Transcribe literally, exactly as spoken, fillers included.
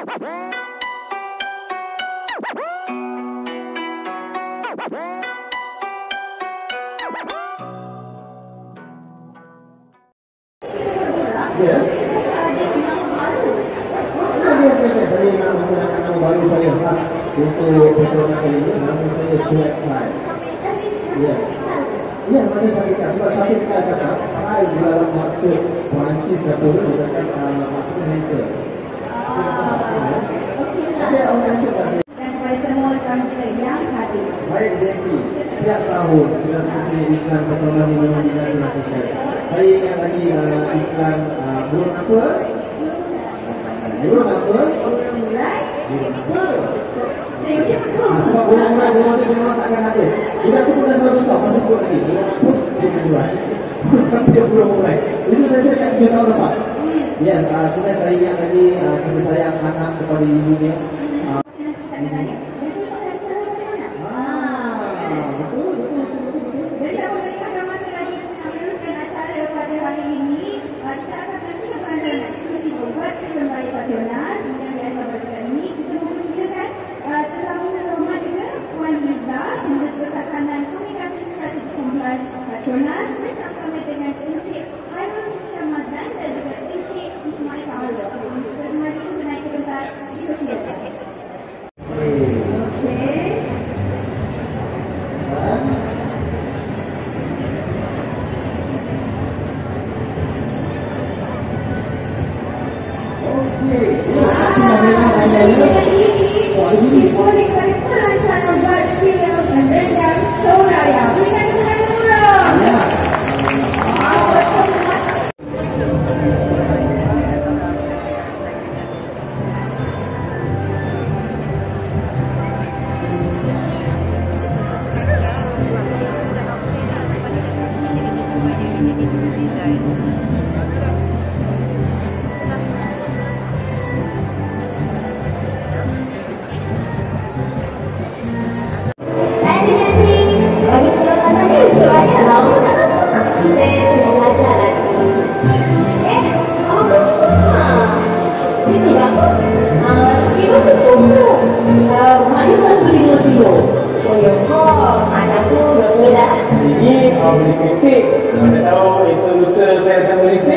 Yes. Yes, yes, yes. Saya nak menggunakan nama baru saya khas untuk Petronas kali ini. Nama saya SoRaya Pelancaran. Yes. Ya, macam saya sebab saya kita cakap, hai di dalam maksud Perancis atau menggunakan maksudnya handsome. Okey, orang handsome tak saya. Dan kepada semua tamu kita yang hadir. Baik, Zeki. Setiap tahun sudah selesai iklan Petronas ini memang dilakukan. Saya ingat lagi uh, iklan uh, burung apa? Burung apa? Burung murai. Burung apa? Ah, sebab burung murai, burung murai, burung murai takkan habis. Budak tu pun dah sebab besar, masih sebut lagi. Burung apa? Burung murai. Dia burung murai. Itu saya cakap tujuh tahun lepas. Yes, uh, kemudian saya ingat lagi uh, kasih sayang anak kepada ibunya. Uh, Petronas bersama dengan Encik Harun Syamazan dan juga Encik Ismail Paolo. Semari itu naik ke tempat dipersilakan. Okey. Okey. Boleh kepada pelancaran filem Rendang SoRaya. Berikan tepuk tangan murah. Ini beli fisik. Saya tahu esok lusa saya akan beli